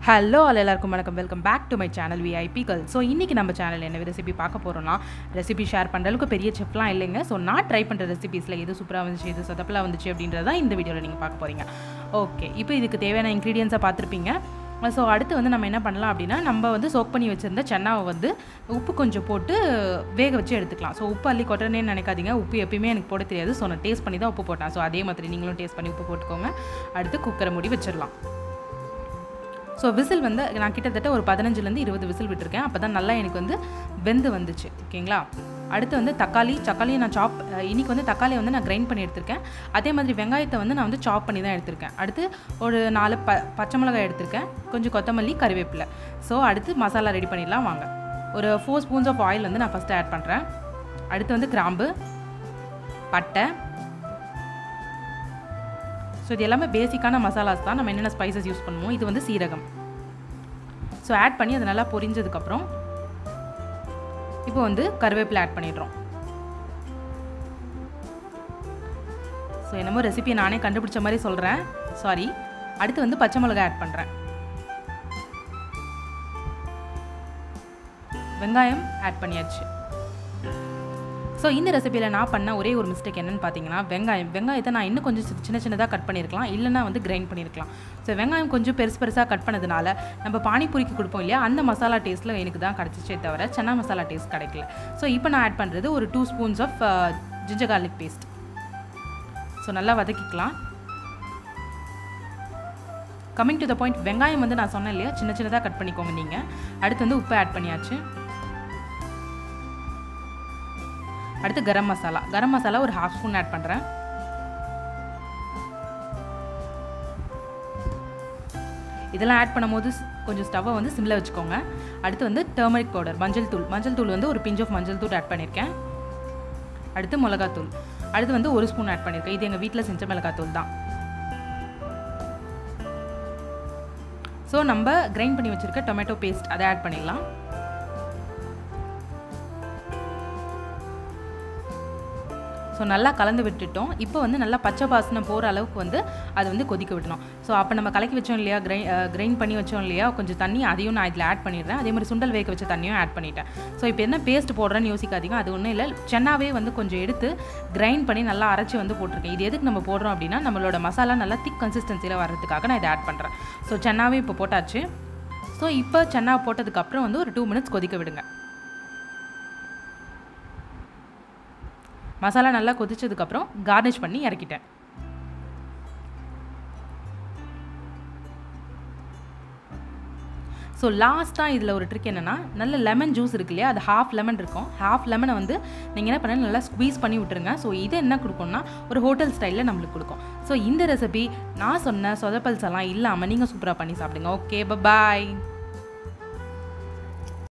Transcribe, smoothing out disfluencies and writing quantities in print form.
Hello எல்லாருக்கும் வணக்கம். Welcome back to my channel VIP Girl. So இன்றைக்கி நம்ம சேனல் என்ன ரெசிபி பார்க்க போகிறோம்னா, ரெசிபி ஷேர் பண்ணுற அளவுக்கு பெரிய செஃப்லாம் இல்லைங்க. ஸோ நான் ட்ரை பண்ணுற ரெசிபீஸில் எது சூப்பராக வந்துச்சு, எது சொதப்பலாக வந்துச்சு அப்படின்றத இந்த வீடியோவில் நீங்கள் பார்க்க போகிறீங்க. ஓகே, இப்போ இதுக்கு தேவையான இன்க்ரீடியன்ஸை பார்த்துருப்பீங்க. ஸோ அடுத்து வந்து நம்ம என்ன பண்ணலாம் அப்படின்னா, நம்ம வந்து சோக் பண்ணி வச்சுருந்த சென்னாவை வந்து உப்பு கொஞ்சம் போட்டு வேக வச்சு எடுத்துக்கலாம். ஸோ உப்பு அள்ளி கொட்டனேன்னு நினைக்காதீங்க. உப்பு எப்பயுமே எனக்கு போட தெரியாது. ஸோ நான் டேஸ்ட் பண்ணி தான் உப்பு போட்டேன். ஸோ அதே மாதிரி நீங்களும் டேஸ்ட் பண்ணி உப்பு போட்டுக்கோங்க. அடுத்து குக்கரை மூடி வச்சிடலாம். ஸோ விசில் வந்து நான் கிட்டத்தட்ட ஒரு 15லேருந்து 20 விசில் விட்டுருக்கேன். அப்போ தான் நல்லா எனக்கு வந்து வெந்து வந்துச்சு. ஓகேங்களா? அடுத்து வந்து தக்காளியை நான் இன்றைக்கி வந்து தக்காளியை வந்து நான் கிரைண்ட் பண்ணி எடுத்திருக்கேன். அதே மாதிரி வெங்காயத்தை வந்து நான் வந்து சாப் பண்ணி தான் எடுத்திருக்கேன். அடுத்து ஒரு 4 பச்சை மிளகாய் எடுத்திருக்கேன், கொஞ்சம் கொத்தமல்லி, கறிவேப்பிலை. ஸோ அடுத்து மசாலா ரெடி பண்ணிடலாம் வாங்க. ஒரு 4 ஸ்பூன்ஸ் ஆஃப் ஆயில் வந்து நான் ஃபஸ்ட்டு ஆட் பண்ணுறேன். அடுத்து வந்து கிராம்பு, பட்டை. ஸோ இது எல்லாமே பேசிக்கான மசாலாஸ் தான். நம்ம என்னென்ன ஸ்பைசஸ் யூஸ் பண்ணுவோம். இது வந்து சீரகம். ஸோ ஆட் பண்ணி அது நல்லா பொரிஞ்சதுக்கப்புறம் இப்போ வந்து கருவேப்பிலை ஆட் பண்ணிடுறோம். ஸோ என்னமோ ரெசிபியை நானே கண்டுபிடிச்ச மாதிரி சொல்கிறேன், சாரி. அடுத்து வந்து பச்சை மிளகாய் ஆட் பண்ணுறேன். வெங்காயம் ஆட் பண்ணியாச்சு. ஸோ இந்த ரெசிபியில் நான் பண்ண ஒரே ஒரு மிஸ்டேக் என்னென்னு பார்த்தீங்கன்னா, வெங்காயத்தை நான் இன்னும் கொஞ்சம் சின்னதாக கட் பண்ணியிருக்கலாம், இல்லைனா வந்து கிரைண்ட் பண்ணியிருக்கலாம். ஸோ வெங்காயம் கொஞ்சம் பெருசாக கட் பண்ணதுனால நம்ம பானிபூரிக்கு கொடுப்போம் இல்லையா, அந்த மசாலா டேஸ்ட்டில் எனக்கு தான் கிடச்சிச்சே தவிர சன்னா மசாலா டேஸ்ட் கிடைக்கல. ஸோ இப்போ நான் ஆட் பண்ணுறது ஒரு 2 spoons of ginger garlic paste. So நல்லா வதக்கிக்கலாம். கம்மிங் டு த பாயிண்ட், வெங்காயம் வந்து நான் சொன்னேன் இல்லையா, சின்னதாக கட் பண்ணிக்கோங்க நீங்கள். அடுத்து வந்து உப்பு ஆட் பண்ணியாச்சு. அடுத்து கரம் மசாலா ஒரு 1/2 ஸ்பூன் ஆட் பண்ணுறேன். இதெல்லாம் ஆட் பண்ணும்போது கொஞ்சம் ஸ்டவ்வை வந்து சிம்மில் வச்சுக்கோங்க. அடுத்து வந்து டர்மரிக் பவுடர், மஞ்சள் தூள் வந்து ஒரு பிஞ்ச் ஆஃப் மஞ்சள் தூள் ஆட் பண்ணியிருக்கேன். அடுத்து மிளகாத்தூள். அடுத்து வந்து 1 ஸ்பூன் ஆட் பண்ணியிருக்கேன். இது எங்கள் வீட்டில் செஞ்ச மிளகாத்தூள் தான். ஸோ நம்ம கிரைண்ட் பண்ணி வச்சுருக்க டொமேட்டோ பேஸ்ட் அதை ஆட் பண்ணிடலாம். ஸோ நல்லா கலந்து விட்டுட்டோம். இப்போ வந்து நல்லா பச்சை வாசனை போகிற அளவுக்கு வந்து அதை வந்து கொதிக்க விடணும். ஸோ அப்போ நம்ம கலக்கி வச்சோம் இல்லையா, கிரைண்ட் பண்ணி வச்சோம் இல்லையா கொஞ்சம் தண்ணி, அதையும் நான் இதில் ஆட் பண்ணிடுறேன். அதே மாதிரி சுண்டல் வேக வச்ச தண்ணியும் ஆட் பண்ணிட்டேன். ஸோ இப்போ என்ன பேஸ்ட் போடுறேன்னு யோசிக்காதீங்க, அது ஒன்றும் இல்லை. சென்னாவே வந்து கொஞ்சம் எடுத்து கிரைண்ட் பண்ணி நல்லா அரைச்சி வந்து போட்டிருக்கேன். இது எதுக்கு நம்ம போடுறோம் அப்படின்னா, நம்மளோட மசாலா நல்லா திக் கன்சிஸ்டன்சியில் வர்றதுக்காக நான் இதை ஆட் பண்ணுறேன். ஸோ சென்னாவே இப்போ போட்டாச்சு. ஸோ இப்போ சென்னா போட்டதுக்கப்புறம் வந்து ஒரு 2 மினிட்ஸ் கொதிக்க விடுங்க. மசாலா நல்லா கொதிச்சதுக்கப்புறம் கார்னிஷ் பண்ணி இறக்கிட்டேன். ஸோ லாஸ்ட்டாக இதில் ஒரு ட்ரிக் என்னென்னா, நல்ல லெமன் ஜூஸ் இருக்கு இல்லையா, அது 1/2 லெமன் இருக்கும். 1/2 லெமனை வந்து நீங்கள் என்ன பண்ண நல்லா ஸ்குவீஸ் பண்ணி விட்டுருங்க. ஸோ இது என்ன கொடுக்கும்னா, ஒரு ஹோட்டல் ஸ்டைலில் நம்மளுக்கு கொடுக்கும். ஸோ இந்த ரெசிபி நான் சொன்ன சொதப்பல்ஸ் எல்லாம் இல்லாமல் நீங்கள் சூப்பராக பண்ணி சாப்பிடுங்க. ஓகே, பாய்.